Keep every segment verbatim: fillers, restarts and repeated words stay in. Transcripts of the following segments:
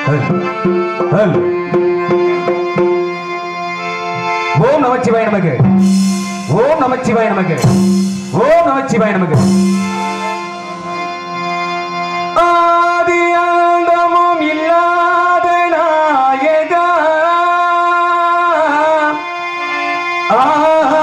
ஓம் நமச்சிவாய நமக்கு. ஓம் நமச்சிவாய நமக்கு. ஓம் நமச்சிவாய நமக்கு. ஆதி அந்தமும் இல்லாத நாயகா ஆஹா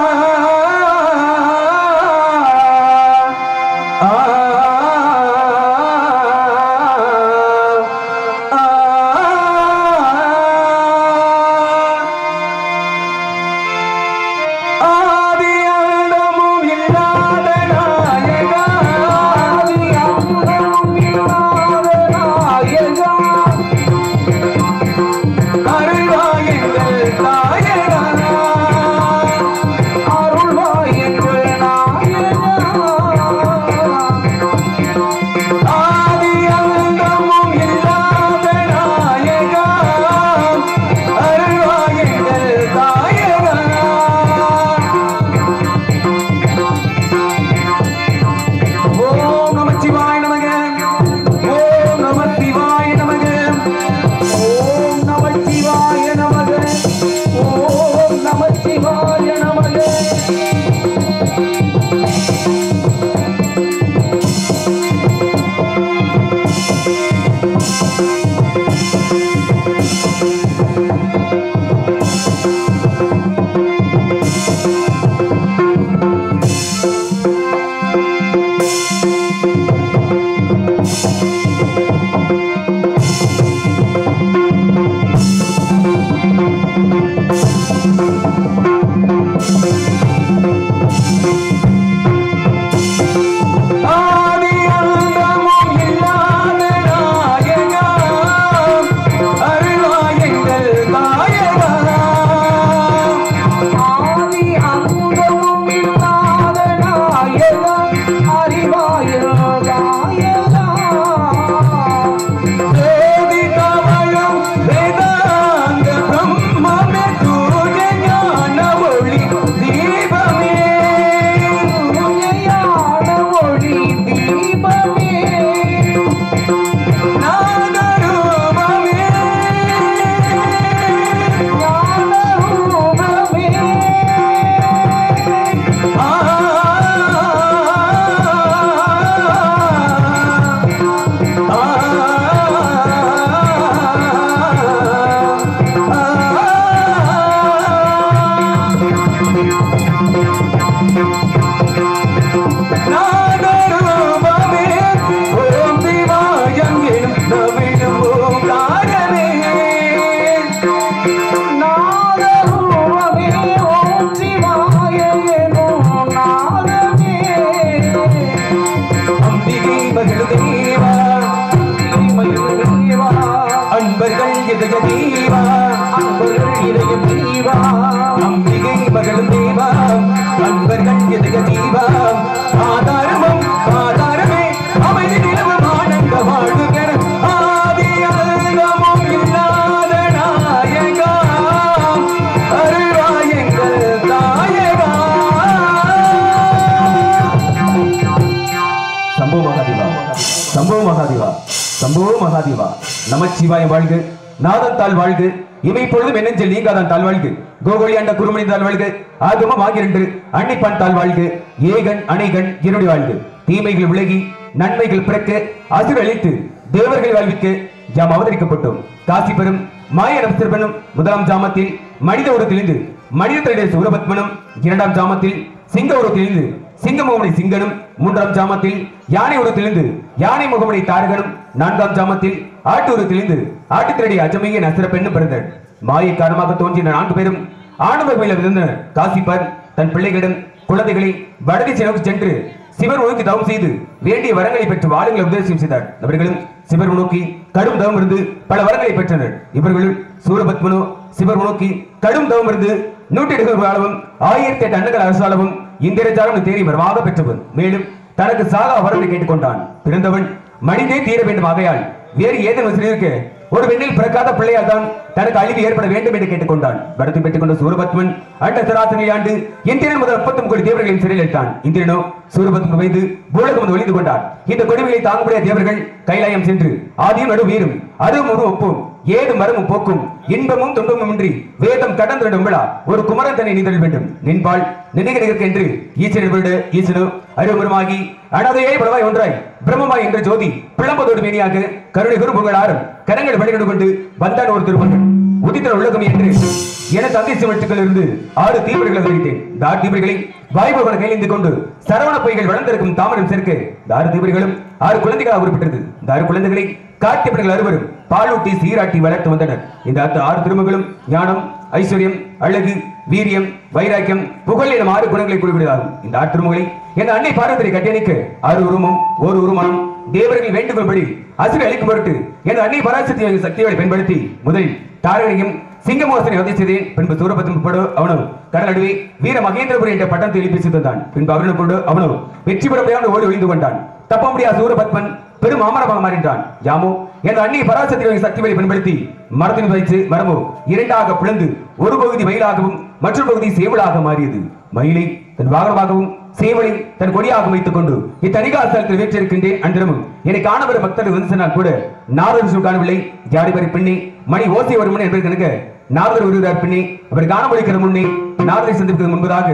நமச்சிவாய வாழ்க. நாதன் தாழ் வாழ்க. இவை பொழுதும் என்னெஞ்சல் நீங்காதான் தாழ் வாழ்க. கோகோலி அண்ட குருமணி தாழ் வாழ்க. ஆகமம் ஆகிரண்டு அன்னிப்பான் தாழ் வாழ்க. ஏகன் அணைகன் இருடி வாழ்க. தீமைகள் விலகி நன்மைகள் பிறக்க அசுர் அழித்து தேவர்கள் வாழ்விக்க யாம் அவதரிக்கப்பட்டோம். காசி பெறும் மாய நப்சர்பனும் முதலாம் ஜாமத்தில் மனித உருவத்திலிருந்து மனித தடைய சூரபத்மனும் இரண்டாம் ஜாமத்தில் சிங்க உருவத்திலிருந்து சிங்கமுகமனை சிங்கனும் மூன்றாம் ஜாமத்தில் யானை உருவத்திலிருந்து யானை முகமனை தாரகனும் நான்காம் ஜாமத்தில் ஆட்டு உருவத்திலிருந்து ஆட்டுத்திரடி அஜமைய நசர பெண்ணும் பிறந்தார். மாயை காரணமாக தோன்றின நான்கு பேரும் ஆணவர் மேல இருந்தனர். காசிப்பர் தன் பிள்ளைகளிடம் குழந்தைகளை வடதிசை நோக்கி சென்று சிவர் நோக்கி தவம் செய்து வேண்டிய வரங்களை பெற்று வாழுங்களை உபதேசம் செய்தார். அவர்களும் சிவர் நோக்கி கடும் தவம் இருந்து பல வரங்களை பெற்றனர். இவர்களுள் சூரபத்மனோ சிவர் நோக்கி கடும் தவம் இருந்து நூற்றி எட்டு அளவும் ஆயிரத்தி எட்டு அன்னங்கள் அரசாளவும் இந்திரஜாலம் தேறி வரமாக பெற்றவன். மேலும் தனக்கு சாகா வரங்களை கேட்டுக்கொண்டான். பிறந்தவன் மனிதே தீர வேண்டும் ஆகையால் வேறு ஏதேனும் சிறியிருக்க ஒரு பெண்ணில் பிறக்காத பிள்ளையால் தான் தனக்கு அழிவு ஏற்பட வேண்டும் என்று கேட்டுக்கொண்டான். வரத்தை பெற்றுக் கொண்ட சூரபத்மன் அண்ட சராசரி ஆண்டு இந்திரன் முதல் முப்பத்தி கோடி தேவர்களையும் சிறையில் எடுத்தான். இந்திரனோ சூரபத்மன் வைத்து பூலகம் வந்து ஒளிந்து கொண்டான். இந்த கொடுமையை தாங்கக்கூடிய தேவர்கள் கைலாயம் சென்று ஆதியும் நடு வீரும் அதுவும் ஒரு ஒப்பும் ஏது மரமும் போக்கும் இன்பமும் துன்பமும் இன்றி வேதம் கடந்திடும் விழா ஒரு குமரன் தன்னை நீந்தல் வேண்டும் நின்பால் நினைக்க என்று ஈசன் விடு ஈசனு அறிவுமருமாகி அனதையே பலவாய் ஒன்றாய் பிரம்மமாய் என்ற ஜோதி பிளம்பதோடு மேனியாக கருணை குரு புகழாரும் கரங்கள் வழிகொண்டு கொண்டு வந்தான் ஒரு திருமணம் உதித்த உலகம் என்று என தந்தை சிவட்டுகள் இருந்து ஆறு தீவிரங்களை அறிவித்தேன் தார் தீவிரங்களை வாய்ப்புகளை கையிலிருந்து கொண்டு சரவண பொய்கள் வளர்ந்திருக்கும் தாமரம் சேர்க்க தாறு தீவிரங்களும் ஆறு குழந்தைகளாக உருப்பெற்றது தாறு குழந்தைகளை காட்டியவர்கள் அறுவரும் பாலூட்டி சீராட்டி வளர்த்து வந்தனர் இந்த ஆறு திருமகளும் ஞானம் ஐஸ்வர்யம் அழகு வீரியம் வைராக்கியம் புகழ் எனும் ஆறு குணங்களை குறிப்பிடுவதாகும் இந்த ஆறு திருமகளை என் அன்னை பார்வதியை கட்டியணிக்க ஆறு உருவமும் ஒரு உருவமனம் தேவர்கள் வேண்டுகோள்படி அசுரை அளிக்கும் பொருட்டு என் அன்னை பராசக்தி சக்திகளை பயன்படுத்தி முதலில் தாரகையும் சிங்கமோசனை வதை செய்தேன் பின்பு சூரபத்மன் படு அவனோ கடல் நடுவே வீர மகேந்திரபுரி என்ற பட்டத்தை எழுப்பி தந்தான் பின்பு அவனோடு அவனோ வெற்றி பெற முடியாமல் ஓடி ஒழிந்து கொண்டான் தப்ப முடியாத சூரபத்மன் பெரும் அமரமாக மாறின்றான் யாமோ என் அன்னை பராசக்தி சக்திகளை பயன்படுத்தி மரத்தின் வைத்து மரமோ இரண்டாக பிளந்து ஒரு பகுதி மயிலாகவும் மற்றொரு பகுதி சேவலாக மாறியது மயிலை தன் வாகனமாகவும் சேவலை தன் கொடியாக வைத்துக் கொண்டு இத்தனிகாசலத்தில் வேற்றிருக்கின்றேன் அன்றிரமும் என்னை காணவரும் பக்தர்கள் வந்து சொன்னால் கூட நாரதர் காணவில்லை ஜாடிபரி பெண்ணே மணி ஓசை வரும் என்பதற்கு நாரதர் வருகிறார் பெண்ணே அவர் காணமொழிக்கிற முன்னே நாரதை சந்திப்பதற்கு முன்பதாக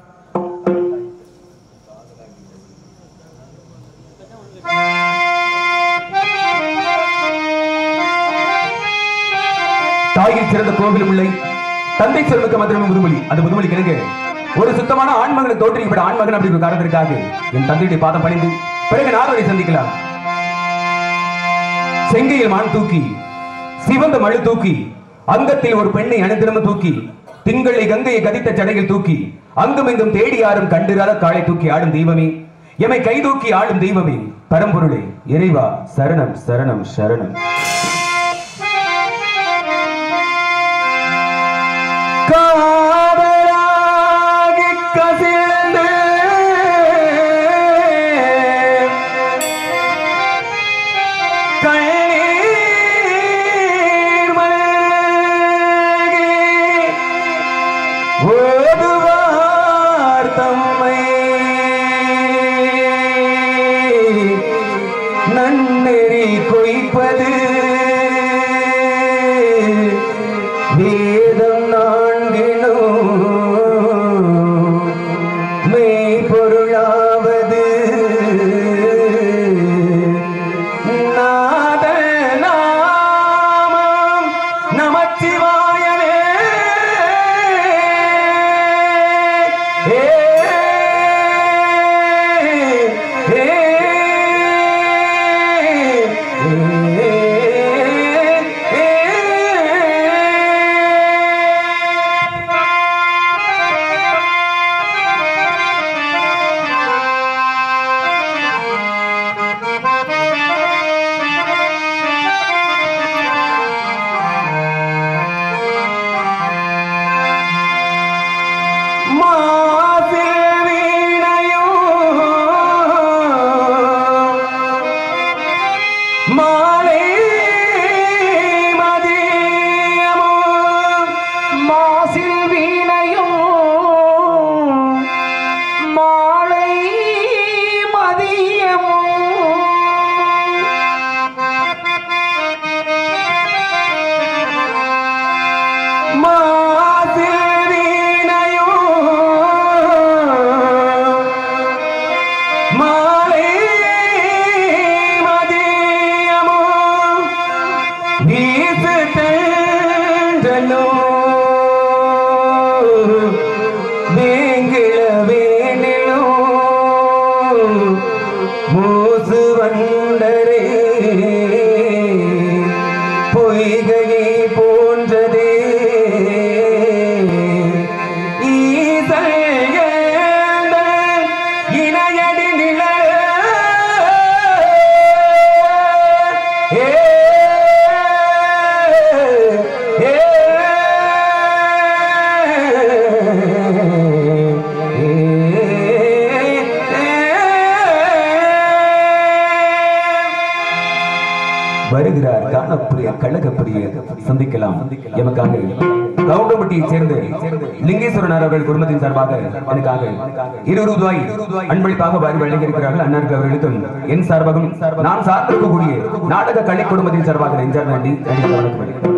தாயில் சிறந்த கோவிலும் இல்லை தந்தை சிறந்த மதுரமும் முதுமொழி அந்த முதுமொழி கிழங்கு ஒரு சுத்தமான ஆண்மகனை தோற்றிக்கப்பட்ட ஆண்மகன் அப்படி ஒரு காரணத்திற்காக என் தந்தையுடைய பாதம் பணிந்து பிறகு நாரதை சந்திக்கலாம் செங்கையில் மான் தூக்கி சிவந்த மழு தூக்கி அங்கத்தில் ஒரு பெண்ணை அணிந்திரம தூக்கி திங்களை கங்கையை கதித்த சடையில் தூக்கி அங்கும் இங்கும் தேடி யாரும் கண்டிராத காலை தூக்கி ஆடும் தெய்வமே எமை கை தூக்கி ஆடும் தெய்வமே பரம்பொருளே இறைவா சரணம் சரணம் சரணம் காதலாகி கசிந்து கண்ணீர் மல்கி ஓதுவார் தம்மை நன்னெறி கொய்ப்பது வேதம் நான்கினோ மெய் பொருளாவது நாத நாமம் நமச்சிவாயவே ஏ ஏ வருகிறார் காணப்புரிய கழகப்புரிய சந்திக்கலாம் எமக்காக கவுண்டம்பட்டியை சேர்ந்து லிங்கேஸ்வரன் அவர்கள் குடும்பத்தின் சார்பாக எனக்காக இருபது ரூபாய் அன்பளிப்பாக வாரி வழங்கியிருக்கிறார்கள். அண்ணருக்கு அவர்களுக்கும் என் சார்பாகவும் நான் சார்ந்திருக்கக்கூடிய நாடக கலை குடும்பத்தின் சார்பாக நெஞ்சார் நன்றி வணக்கம்.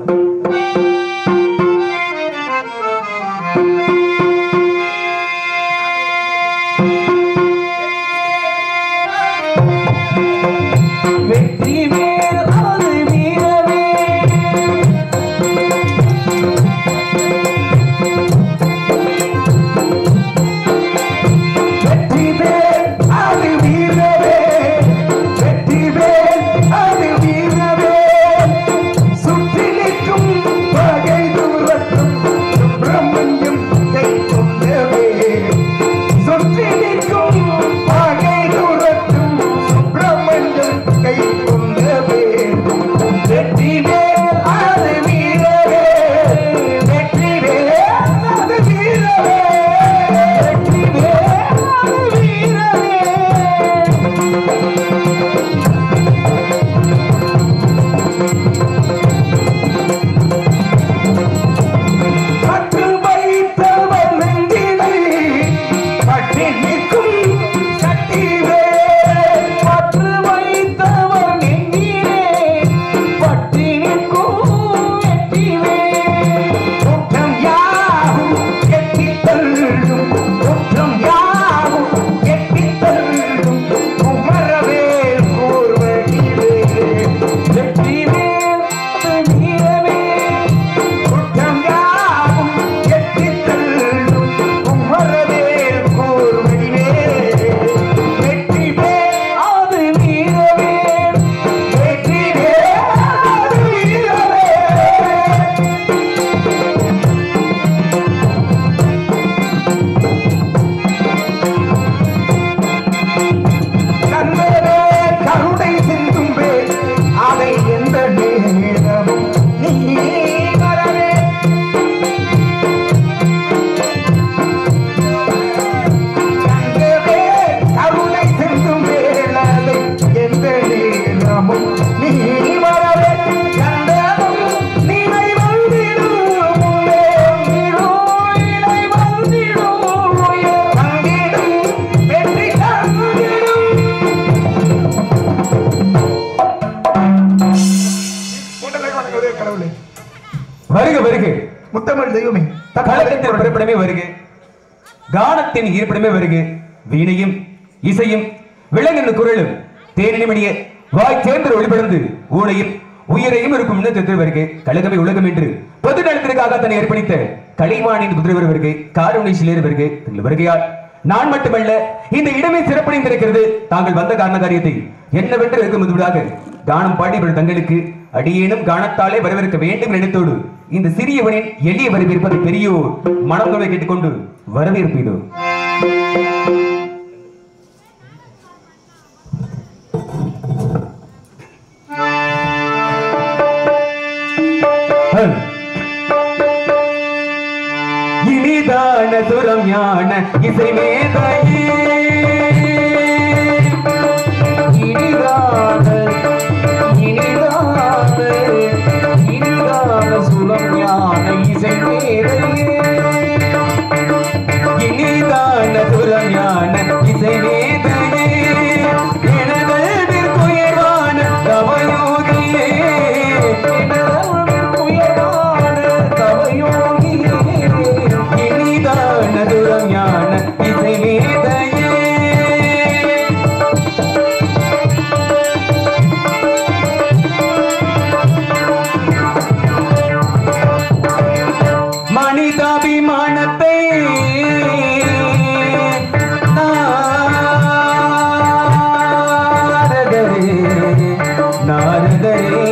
வருக வருக முத்தமிழ் தெய்வமே கழகத்தின் பிறப்பிடமே வருக கானத்தின் ஈர்ப்பிடமே வருக வீணையும் இசையும் விலங்கின குரலும் தேனினிமணிய வாய் சேர்ந்து ஒளிபடந்து ஊழையும் உயிரையும் இருக்கும் இன்னத்தில் வருக கழகமே உலகம் என்று பொது நலத்திற்காக தன்னை அர்ப்பணித்த கலைவாணின் குதிரைவர் வருக காரூணேசிலேர் வருக தங்கள் வருகையால் நான் மட்டுமல்ல இந்த இடமே சிறப்படைந்திருக்கிறது. தாங்கள் வந்த காரண காரியத்தை என்னவென்று இருக்கும் முதுவிடாக கானம் பாடியவர்கள் தங்களுக்கு அடியேனும் கானத்தாலே வரவேற்க வேண்டும் நினைத்தோடு இந்த சிறியவனின் எளிய வரவேற்பது பெரியோர் மனதோடு கேட்டுக்கொண்டு வரவேற்பு இதோ. இனிதான சுரம் ஞான இசை மேதையே இனிதான இனிதான இனிதான சுரம் ஞான இசை மேதையே இனிதான சுரம் ஞான இசை மேதையே எனதற்குயர்வான தவயோகியே எனதற்குயர்வான தவயோகியே இனிதான சுரம் ஞான இசை மேதையே மனிதாபிமானத்தை நாரதரே நாரதரே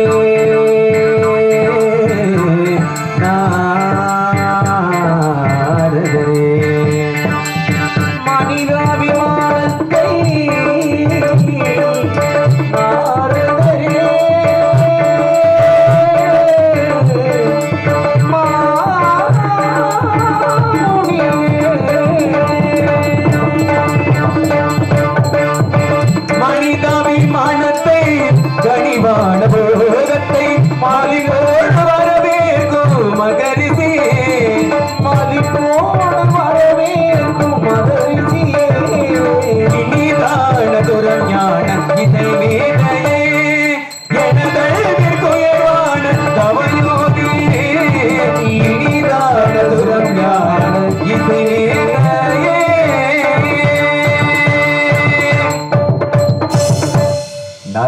நாரதரே மனிதாபிமானத்தை மனிதாபிமானத்தை கனிவான போகத்தை மாலிகோடு வரவேற்கும் மக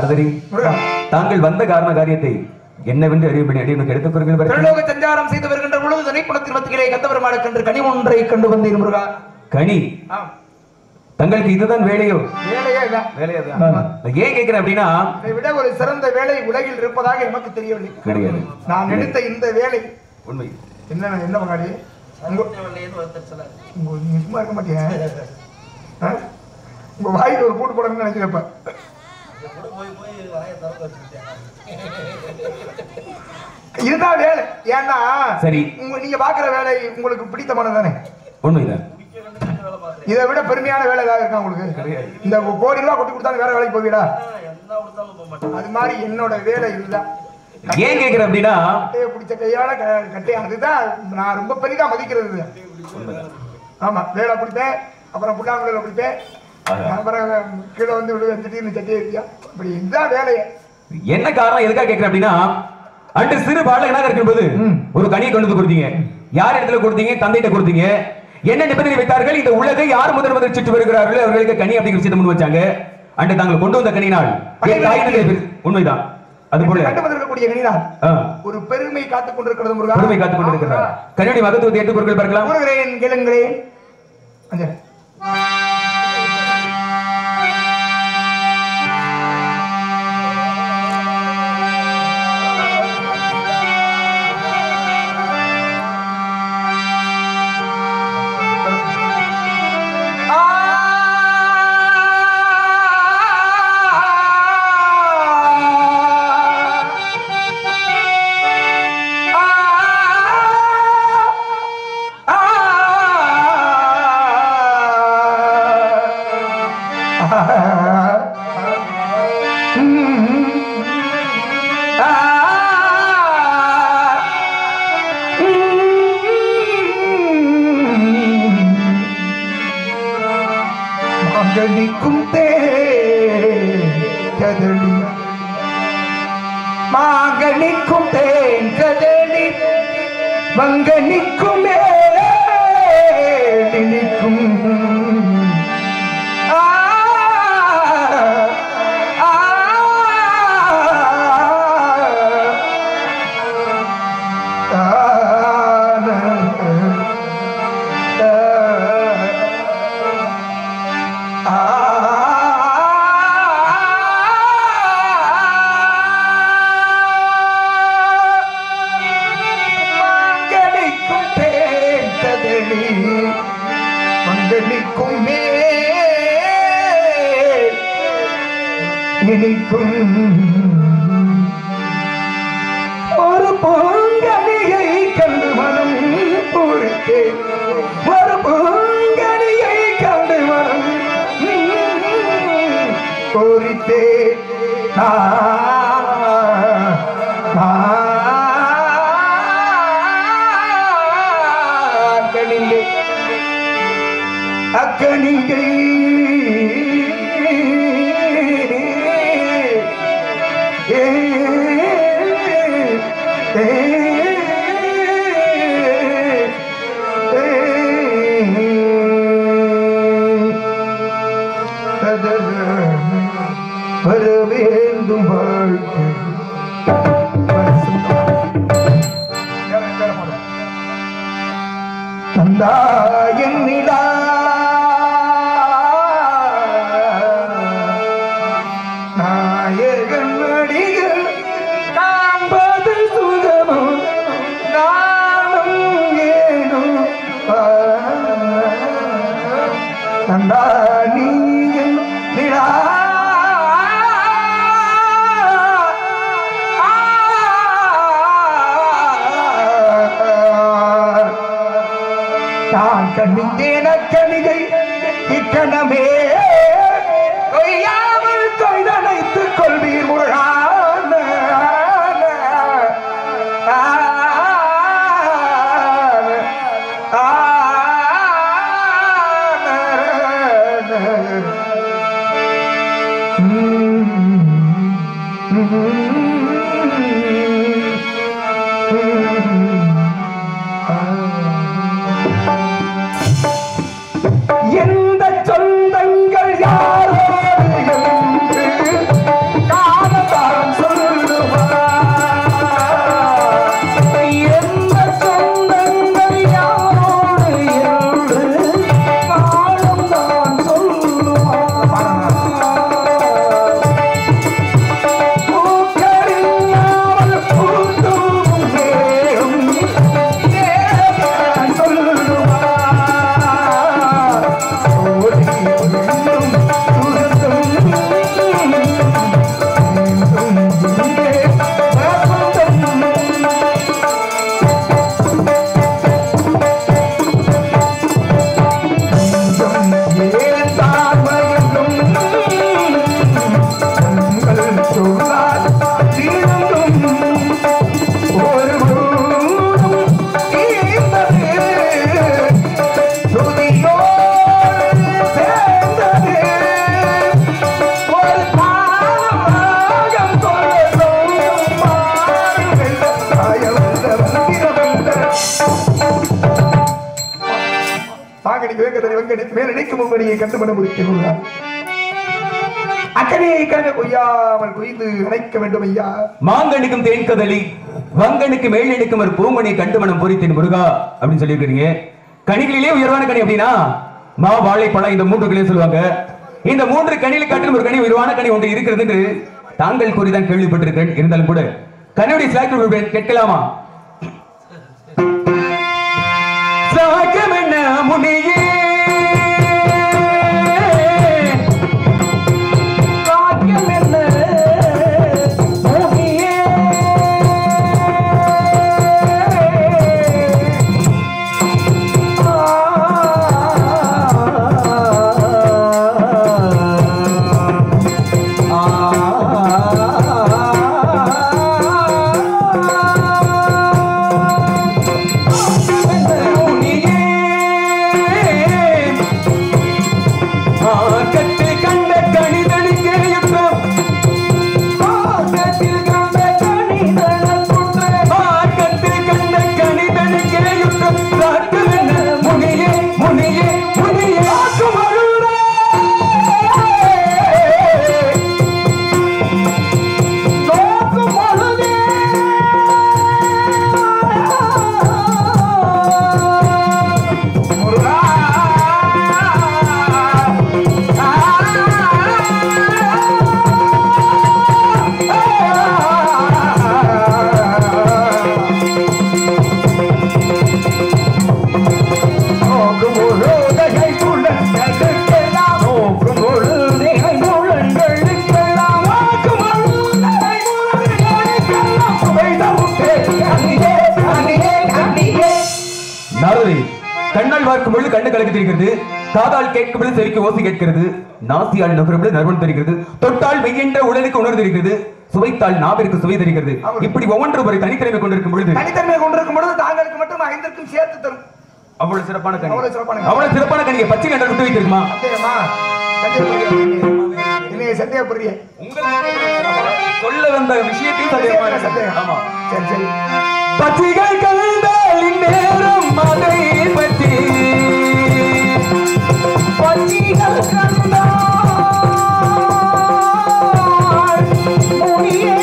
நாரதரி தாங்கள் வந்த காரண காரியத்தை என்னவென்று அறிவுபடி அடியனுக்கு எடுத்துக் கூறுங்கள். திருலோக சஞ்சாரம் செய்து வருகின்ற பொழுது தனிப்பணத்தில் மத்தியிலே கந்தபெருமாளை கண்டு கனி ஒன்றை கண்டு வந்தேன் முருகா. கனி? தங்களுக்கு இதுதான் வேலையோ? வேலையே தான். வேலையே தான். ஏன் கேட்கிறேன் அப்படின்னா, இதை விட ஒரு சிறந்த வேலை உலகில் இருப்பதாக எனக்கு தெரியவில்லை. கிடையாது. நான் எடுத்த இந்த வேலை உண்மை. என்ன என்ன பங்காளி? நீங்க சும்மா இருக்க மாட்டீங்க. உங்க வாய்க்கு ஒரு கூட்டு போடணும்னு நினைக்கிறப்ப இதுதான் வேலை. ஏன்னா சரி, உங்க நீங்க பாக்குற வேலை உங்களுக்கு பிடித்தமானது தானே? உண்மைதான். இதை விட பெருமையான வேலை ஏதாவது இருக்கா உங்களுக்கு? இந்த கோடி ரூபாய் கொட்டி கொடுத்தாலும் வேற வேலைக்கு போவீடா? அது மாதிரி என்னோட வேலை இதுதான். ஏன் கேட்கிறேன் அப்படின்னா, கட்டையை பிடிச்ச கையால கட்டையா, அதுதான் நான் ரொம்ப பெரிதா மதிக்கிறது. ஆமா, வேலை பிடிப்பேன், அப்புறம் புல்லாங்குழல பிடிப்பேன், அப்புறம் கீழே வந்து விடுவேன், திடீர்னு சட்டியை இருக்கியா, இப்படி இதுதான் வேலையை. என்ன காரணம் எதுக்காக கேட்கிறேன் அப்படின்னா, அன்று சிறு பாலகனாக இருக்கும்போது ஒரு கனியை கொண்டு வந்து கொடுத்தீங்க. யார் இடத்துல கொடுத்தீங்க? தந்தையிட்ட கொடுத்தீங்க. என்ன நிபந்தனை வைத்தார்கள்? இந்த உலகை யார் முதல் முதல் சுற்றி வருகிறார்களோ அவர்களுக்கு கனி அப்படிங்கிற விஷயத்தை முன் வச்சாங்க. அன்று தாங்கள் கொண்டு வந்த கனினால் உண்மைதான். அதுபோல ஒரு பெருமை காத்துக் கொண்டிருக்கிறது முருகா. பெருமை காத்துக் கொண்டிருக்கிறார். கனியுடைய மகத்துவத்தை எடுத்துக் பொருட்கள் பார்க்கலாம். கூறுகிறேன், கேளுங்களேன். மாங்கனிக்கும் தேன் கதளி, மாங்கனிக்கும் தேன் கதளி, மங்கனிக்கும் மேலினிக்கும் ஒரு பொங்கலியை கண்டு மனம் பூரித்தே, ஒரு பொங்கலியை கண்டு மனம் பூரித்தே, கணிலே அக்கணிகை வரவேண்டும் வாழ்க்கை தந்தாயின் நிலா நாயகன் அடிகள் காண்பது சுகமோ நானும் ஏனோ தந்தா நீயும் நிலா நான் கண்ணிந்தேன கணிகை இக்கணமே கொய்யாமல் கொய்தனைத்துக் கொள்வீர் முருகான எந்த சொந்தங்கள் யாரோடு என்று வெங்கடி மேல் நினைக்கும் முன்படியை கண்டு பண்ண முடிக்க அக்கனியை கண்டு கொய்யாமல் கொய்து அணைக்க வேண்டும் ஐயா. மாங்கனிக்கும் தேன் கதலி வங்கனுக்கு மேல் நினைக்கும் ஒரு பூமணி கண்டு மனம் பொறித்தேன் முருகா அப்படின்னு சொல்லியிருக்கிறீங்க. கனிகளிலே உயர்வான கனி அப்படின்னா மா வாழைப்பழம் இந்த மூன்று கனியை சொல்லுவாங்க. இந்த மூன்று கனியில் காட்டிலும் ஒரு கனி உயர்வான கனி ஒன்று இருக்கிறது என்று தாங்கள் கூறிதான் கேள்விப்பட்டிருக்கிறேன். இருந்தாலும் கூட கனியுடைய சாக்கியம் கேட்கலாமா? சாக்கியம் என்ன முனியே கண்ணால் பார்க்கும் பொழுது கண்ணு கலக்கி தெரிகிறது, காதால் கேட்கும் பொழுது செவிக்கு ஓசி கேட்கிறது, நாசியால் நுகரும் பொழுது நறுமணம் தெரிகிறது, தொட்டால் மெய்யென்ற உடலுக்கு உணர்வு தெரிகிறது, சுவைத்தால் நாவிற்கு சுவை தெரிகிறது. இப்படி ஒவ்வொன்று ஒரு தனித்தன்மை கொண்டிருக்கும் பொழுது தனித்தன்மை கொண்டிருக்கும் பொழுது தாங்களுக்கு மட்டும் ஐந்திற்கும் சேர்த்து தரும். அவ்வளவு சிறப்பான கனி, அவ்வளவு சிறப்பான அவ்வளவு சிறப்பான கனியை பச்சை கண்டல் விட்டு வைத்திருக்குமா? சந்தேகப்படுறிய சொல்ல வந்த விஷயத்தையும் சந்தேகம். ஆமா சரி சரி. பச்சைகள் கலந்தாலின் நேரம் அதை பற்றி பச்சைகள் கலந்தால் முனியே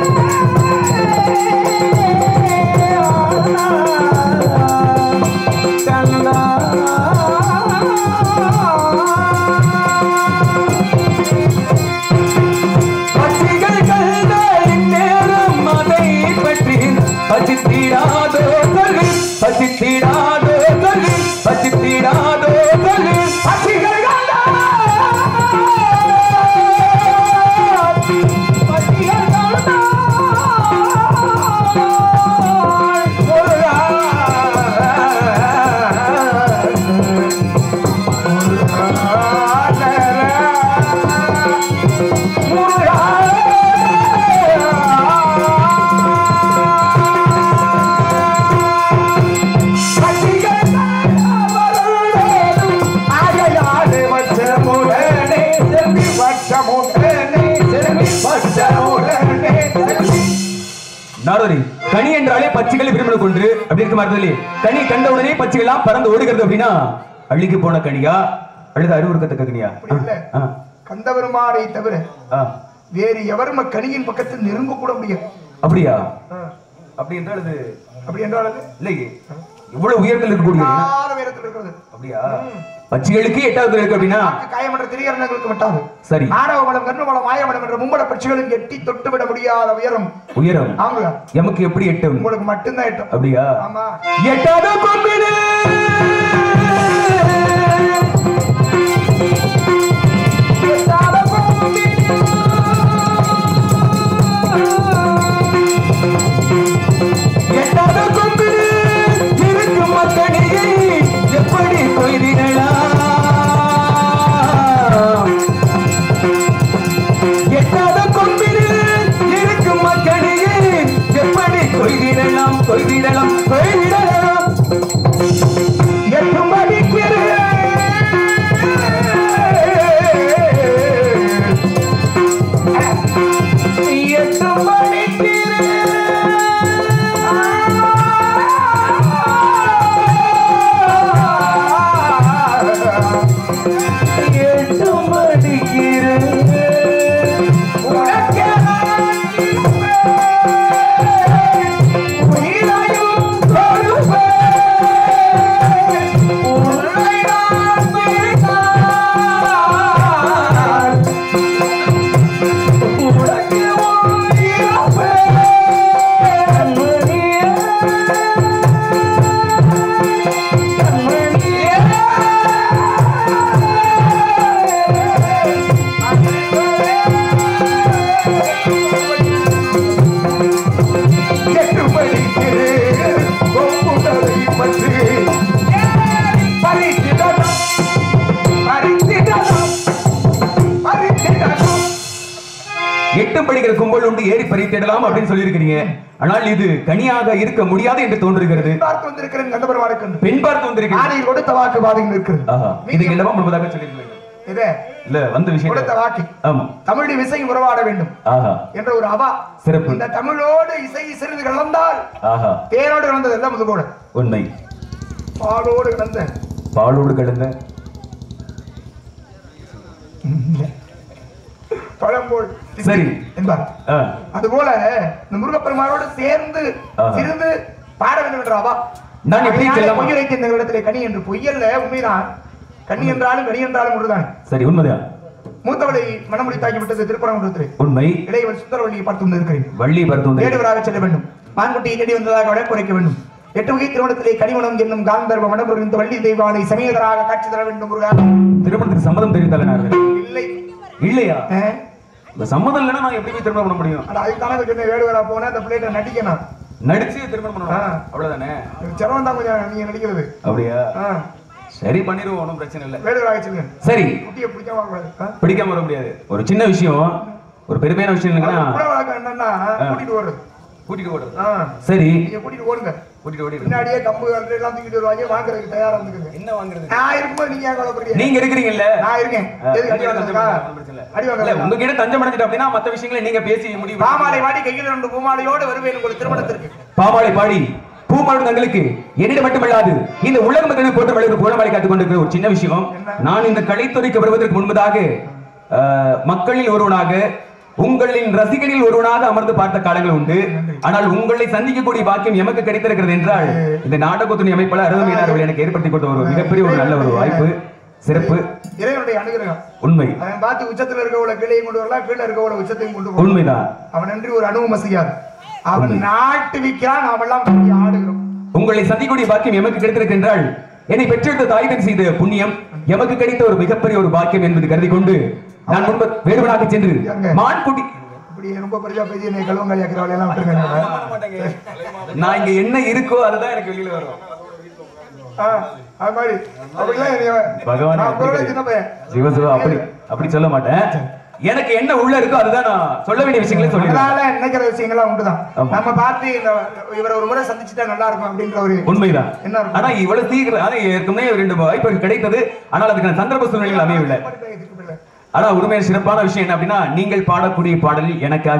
பசித்திடாதோ சொல்லு, பசித்திடாதோ சொல்லு, பசித்திடாதோ சொல்லு, பசிகள் பசிகள் கனி என்றாலே பச்சைகளை விரும்பின கொண்டு அப்படி இருக்க மாதிரி கனி கண்டவுடனே பச்சைகள்லாம் பறந்து ஓடுகிறது அப்படின்னா அள்ளிக்கு போன கனியா அல்லது அறிவுறுக்கத்தக்க கனியா? கந்தபெருமானை தவிர வேறு எவரும் கனியின் பக்கத்தில் நெருங்க கூட முடியாது. அப்படியா? அப்படி என்றால் அது அப்படி என்றால் இல்லையே, இவ்வளவு உயரத்தில் இருக்கக்கூடிய அப்படியா? பட்சிகளுக்கு எட்டாவது இருக்கு அப்படின்னா காயமற்ற திரியர்களுக்கு விட்டாது. சரி. ஆணவமலம் கர்மமலம் மாயமலம் என்ற மும்மட பட்சிகளுக்கு எட்டி தொட்டு விட முடியாத உயரம் உயரம் ஆமாங்க. எமக்கு எப்படி எட்டும்? உங்களுக்கு மட்டும்தான் எட்டும். அப்படியா? ஆமா. எட்டாத கொம்பிடு எட்டாத கொம்பிடு எட்டாத கொம்பிடு இருக்கும் மக்களியை எப்படி கொய்திடலாம்? எட்டாத கொம்பிடு இருக்கும் மக்களியை எப்படி கொய்திடலாம்? கொய்திடலாம் கொய்திடலாம் எட்டும் அடிக்கிறேன் எட்டும் படிக்கிற கும்பல் உண்டு ஏறி பறித்திடலாம் அப்படின்னு சொல்லி இருக்கிறீங்க. ஆனால் இது கனியாக இருக்க முடியாது என்று தோன்றுகிறது. பார்த்து வந்திருக்கிறேன் கந்தபெருமானுக்கு பெண் பார்த்து வந்திருக்கிறேன். ஆணையில் கொடுத்த வாக்கு பாதையில் இருக்கிறது. இது என்னவா முன்பதாக சொல்லியிருக்கீங்க? இதே இல்ல வந்த விஷயம் கொடுத்த வாக்கு. ஆமா, தமிழ் இசை உறவாட வேண்டும் என்ற ஒரு அவா சிறப்பு. இந்த தமிழோடு இசை சிறிது கலந்தால் தேரோடு கலந்தது எல்லாம் முதுகோடு உண்மை. பாலோடு கலந்த பாலோடு கலந்த பழம்போல் சரி என்பார். அதுபோல இந்த முருகப்பெருமானோடு சேர்ந்து சிறிது பாட வேண்டும் என்ற அவா. நான் எப்படி பொய் வைத்த இந்த இடத்திலே கனி என்று பொய்யல்ல, உண்மைதான். கனி என்றாலும் கனி என்றாலும் ஒன்றுதான். சரி, உண்மைதான். மூத்தவளை மனமுடி தாக்கி விட்டது திருப்பரங்குன்றத்திலே உண்மை. இடையவள் சுந்தரவள்ளியை பார்த்து வந்து இருக்கிறேன். வள்ளி பார்த்து தேடுவராக செல்ல வேண்டும். மான்குட்டியை தேடி வந்ததாக வழக்கு குறைக்க வேண்டும். எட்டு வகை திருமணத்திலே கனிமணம் என்னும் காந்தர்வ மணபுரிந்த வள்ளி தெய்வானை சமேதராக காட்சி தர வேண்டும். திருமணத்துக்கு சம்மதம் தெரிவித்தால் இல்லை இல்லையா? சம்மதம் இல்லைன்னா நான் எப்படி திருமணம் பண்ண முடியும்? அதுக்கான வேடுவரா போனா அந்த பிள்ளைகிட்ட நடிக்கணும். நடிச்சு திருமணம் பண்ணணும், அவ்வளவுதானே. சிரமம் தான் கொஞ்சம் நீங்க நடிக்கிறது. அப்படியா? சரி, பண்ணிடுவோம், ஒன்றும் பிரச்சனை இல்லை. வேடுவராக சொல்லுங்க. சரி, குட்டியை பிடிக்காம வரக்கூடாது. பிடிக்காம வர முடியாது. ஒரு சின்ன விஷயம், ஒரு பெருமையான விஷயம் இல்லைங்கன்னா என்னன்னா கூட்டிட்டு ஓடுறது. கூட்டிட்டு ஓடுறது சரி, நீங்க கூட்டிட்டு ஓடுங்க. கூட்டிட்டு ஓடி பின்னாடியே கம்பு எல்லாம் தூக்கிட்டு வருவாங்க. வாங்குறதுக்கு தயாரா இருந்துக்குங்க. என்ன வாங்குறது? நான் இருக்கும்போது நீங்க ஏன் கவலைப்படுறீங்க? நீங்க இருக்கிறீங்கல்ல, நான் இருக்கேன். உங்ககிட்ட தஞ்சம் அடைஞ்சிட்டு அப்படின்னா மத்த விஷயங்களை நீங்க பேசி முடிவு. பாமாலை வாடி கையில் ரெண்டு பூமாலையோடு வருவேன் உங்களுக்கு திருமணத்திற்கு. பாமாலை பாடி பூமாடும் தங்களுக்கு என்னிடம் மட்டுமல்லாது இந்த உலக மக்களுக்கு போட்டு வளர்ந்து பூமாலை காத்துக் கொண்டிருக்கிற ஒரு சின்ன விஷயம். நான் இந்த கலைத்துறைக்கு வருவதற்கு முன்பதாக மக்களில் ஒருவனாக, உங்களின் ரசிகனில் ஒருவனாக அமர்ந்து பார்த்த காலங்கள் உண்டு. ஆனால் உங்களை சந்திக்கக்கூடிய பாக்கியம் எமக்கு கிடைத்திருக்கிறது என்றால் இந்த நாடகத்துறை அமைப்பாளர் அருமையானவர்கள் எனக்கு ஏற்படுத்தி கொடுத்த ஒரு மிகப்பெரிய ஒரு நல்ல ஒரு வாய்ப்பு, சிறப்பு, இறைவனுடைய அனுகிரகம். உண்மை. அவன் பார்த்து உச்சத்தில் இருக்கவள கீழையும் கொண்டு வரலாம், கீழே இருக்கவள உச்சத்தையும் கொண்டு வரலாம். உண்மைதான். அவன் நன்றி ஒரு அனுபவம் செய்யாது. அவன் நாட்டு விற்கிறான், அவெல்லாம் ஆடுகிறோம். உங்களை சந்திக்கக்கூடிய பாக்கியம் எமக்கு கிடைத்திருக்கின்றால் என்னை பெற்றெடுத்த தாய்தன் செய்த புண்ணியம் எமக்கு கிடைத்த ஒரு மிகப்பெரிய ஒரு பாக்கியம் என்பது கருதி கொண்டு நான் முன்பு வேடுவனாக சென்று மான்குட்டி இப்படி ரொம்ப பெரிய பெரிய நீ கழுவங்காய் ஆக்கிறவளை எல்லாம் விட்டுருங்க. நான் இங்க என்ன இருக்கோ அதுதான் எனக்கு வெளியில வரும். சிவசிவா அப்படி அப்படி சொல்ல மாட்டேன். எனக்கு என்ன உள்ள இருக்கோ அதுதான் நான் சொல்ல வேண்டிய விஷயங்களே சொல்லிடுறேன். நினைக்கிற விஷயங்கள்லாம் உண்டுதான். நம்ம பார்த்து இவரை ஒரு முறை சந்திச்சுட்டா நல்லா இருக்கும் அப்படின்ற ஒரு உண்மைதான். ஆனா இவ்வளவு சீக்கிரம் ஆனா ஏற்கனவே ரெண்டு வாய்ப்புகள் கிடைத்தது. ஆனால் அதுக்கான சந்தர்ப்ப சூழ்நிலைகள் அமையவில்லை. ஆனா உண்மையான சிறப்பான விஷயம் என்ன அப்படின்னா, நீங்கள் பாடக்கூடிய பாடலில் எனக்காக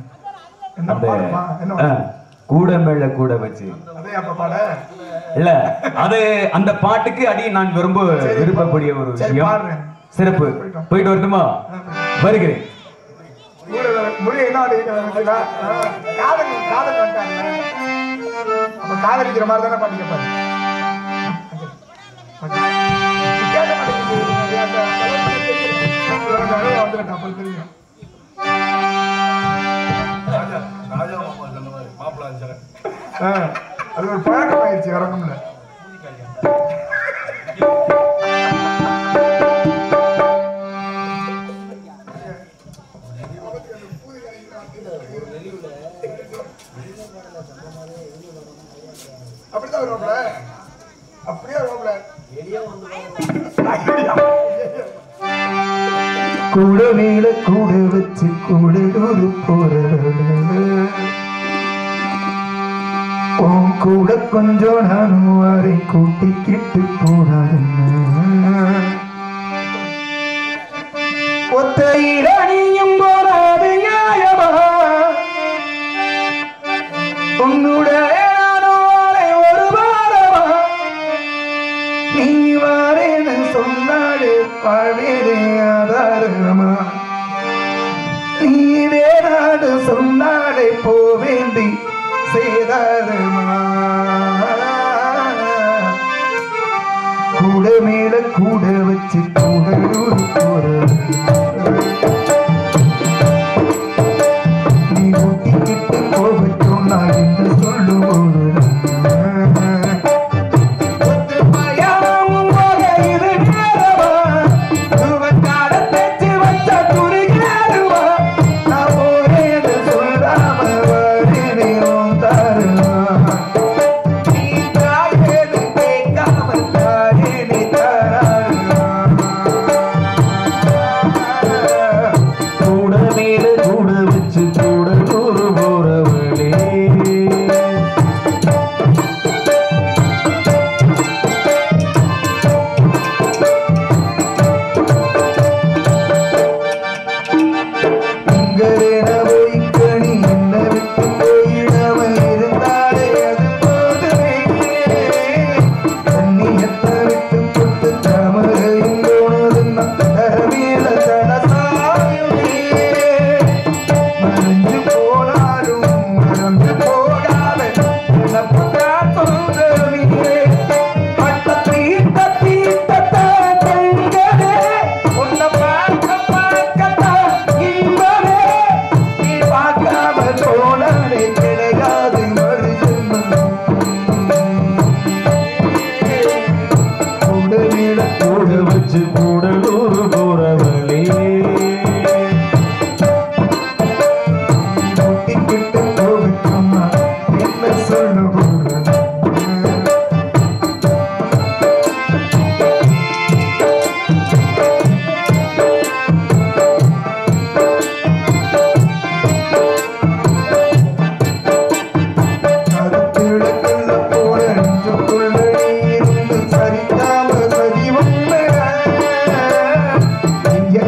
கூட மேல கூட வச்சு இல்ல அது அந்த பாட்டுக்கு அடி நான் விரும்ப விருப்பக்கூடிய ஒரு விஷயம், சிறப்பு. போயிட்டு வரட்டுமா? வருகிறேன். காதலிக்கிற மாதிரி தானே பாட்டு கேட்பாரு. அது ஒரு பழக்கம் ஆயிடுச்சு, வரணும்ல. அப்படிதான் வருவாப்ல, அப்படியே வருவாப்ல. கூட மேல கூட வச்சு கூட உன் கூட கொஞ்சம் நானும் வரை கூட்டிக்கிட்டு போனாதுன்னு ஒத்தையிட நீயும் போராது நியாயமா உன்னுடைய ஒரு வாரமா நீ வாரேன்னு சொன்னாடு பாவேரே ஆதாரமா நீவே நாடு சொன்னாடே போவேண்டி சேதாரமா கூட மேல கூட வச்சு கூட போற நீ ஊட்டிக்கிட்டு போகட்டும் நான் என்ன சொல்லுவோம்.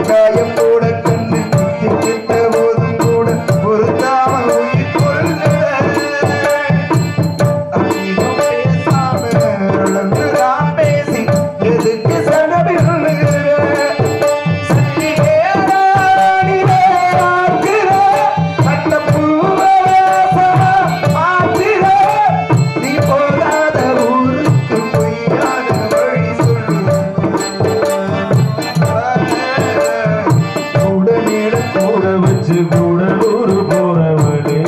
காயம் கூட கண்ணு கிட்ட போதும் கூட பொருத்தாம உயிர் கொள்ளுற அதிகம் பேசாம அளந்துதான் பேசி எதுக்கு சடபில்லுகிற சக்தி ஏறானிலே ஆக்குற சட்ட பூவரசமா மாத்திர நீ போகாத ஊருக்கு பொய்யான வழி சொல்லு கூட நேர கூட வச்சு கூட ஊரு போறவனே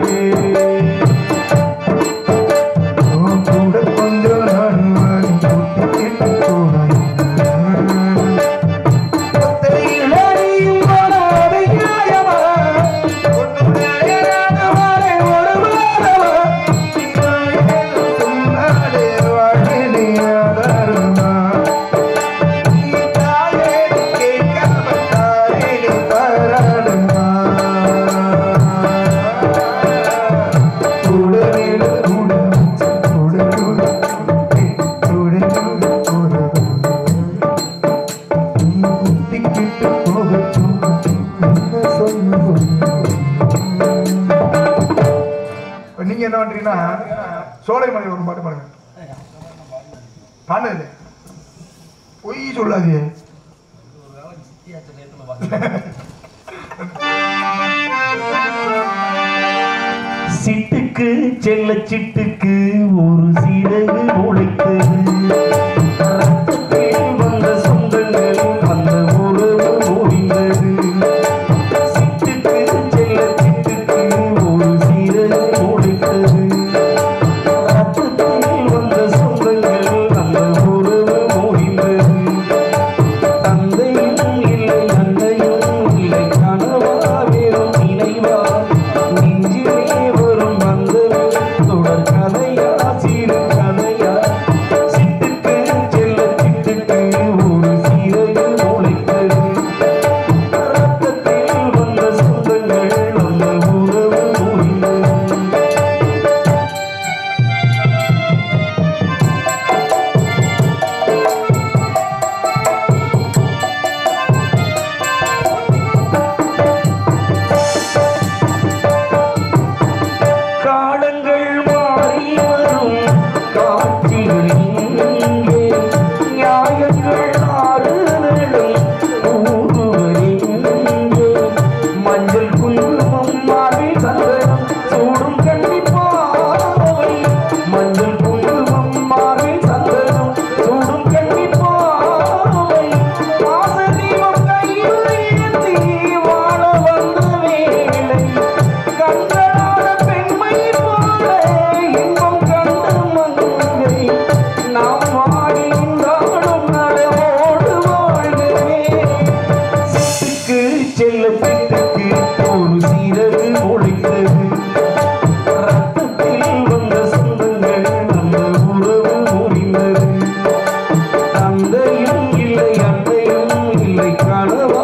உன் கூட கொஞ்சம் நான் வாங்கி கூட்டிக்கிட்டு போனேன் ஒத்தையிலையும் போனாது நியாயமா ஒன்றும் நியாயமானே ஒரு வாரமா இன்னாயேதும் சொன்னாலே வாழ்வினே ஆதாரமா நீ தாயேன்னு கேட்காம தாயேன்னு பாராடுமா கூட மேல கூட வச்சு கூட கூட கூட கூட போறவன் நீ குத்திக்கிட்டு போகட்டும் என்ன சொல்லுவோம் நீங்க என்ன பண்றீங்கன்னா சோலைமலை ஒரு பாட்டு பாடுங்க பாடுறது பொய் சொல்லாதே சிட்டுக்கு செல்ல சிட்டுக்கு ஒரு சிறகு முளைத்தது ரத்தத்தில் வந்த சொந்தங்கள் வந்த உறவு முடிந்தது சிட்டுக்கு செல்ல சிட்டுக்கு ஒரு சிறகு முளைத்தது ரத்தத்தில் வந்த சொந்தங்கள் வந்த உறவு முடிந்தது தந்தையும் இல்லை அன்னையும் இல்லை கனவா வெறும் நினைவா நெஞ்சிலே வரும் வந்தது தொடர் கதையா சிறு கதையா சிட்டுக்கு செல்ல சிட்டுக்கு ஒரு சிறகு முளைத்தது ரத்தத்தில் வந்த சொந்தங்கள் வந்த உறவு முடிந்தது காலங்கள் மாறி வரும் காட்சிகள் இங்கே நியாயங்கள் ஆறுதலும் கூறுவரிங்கே மஞ்சள் குங்குமம் மாறி சந்தனம் சூடும் கண்டிப்பாவை மஞ்சள் குங்குமம் மாறி சந்தனம் சூடும் கண்டிப்பாவை வாசதீபம் கையில் ஏந்தி வாழ வந்த வேளை கண்களான பெண்மை போல இன்பம் கண்டு மங்கை நாம் வாழ்ந்தாலும் நடவோடு வாழ்கவே சிட்டுக்கு செல்ல சிட்டுக்கு ஒரு சிறகு முளைத்தது ரத்தத்தில் வந்த சொந்தங்கள் அந்த உறவு முடிந்தது தந்தையும் இல்லை அன்னையும் இல்லை கனவா